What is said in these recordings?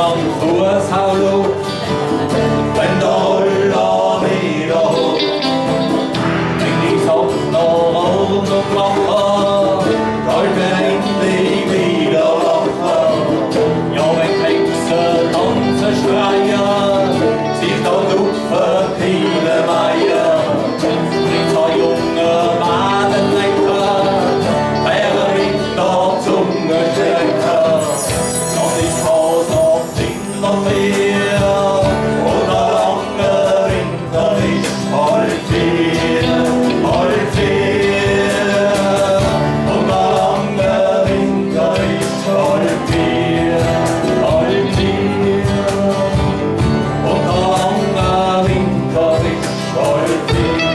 man Fuß hallo, wenn der Roller wieder hoch. Wenn die Sonne noch rund und locker, soll wir endlich wieder lachen. Ja, wenn Kleckse tanzen schreien, sich da Lupfen viele Meier. Mit zwei jungen Wadenlenker, wäre mit der Zunge stärker. Noch ist Haus noch immer mehr, und der lange Winter ist bald hier, bald hier. Und der lange Winter ist bald hier, bald hier. Und der lange Winter ist bald hier.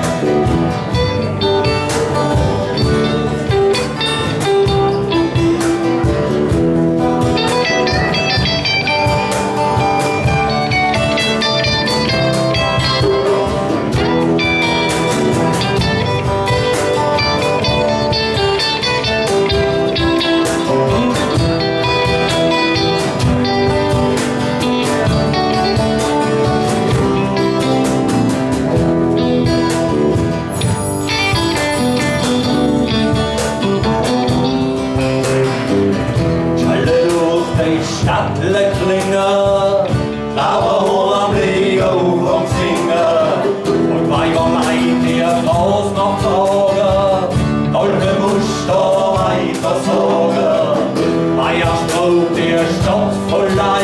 Stadtle klingen, Lauerhorn am Liegen auf am Singen. Und weil wir meint, ihr Straß noch tragen, Dolde Muster weiter sorgen. Weil er Stroh, der Stadt voll